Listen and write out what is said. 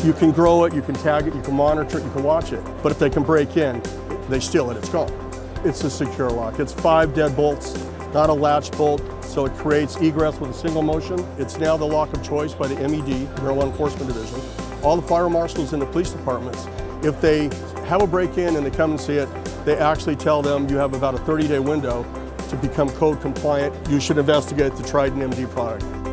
You can grow it, you can tag it, you can monitor it, you can watch it. But if they can break in, they steal it, it's gone. It's a secure lock. It's 5 dead bolts, not a latch bolt, so it creates egress with a single motion. It's now the lock of choice by the MED, Maryland Enforcement Division. All the fire marshals in the police departments, if they have a break-in and they come and see it, they actually tell them you have about a 30-day window to become code compliant. You should investigate the TridentMD product.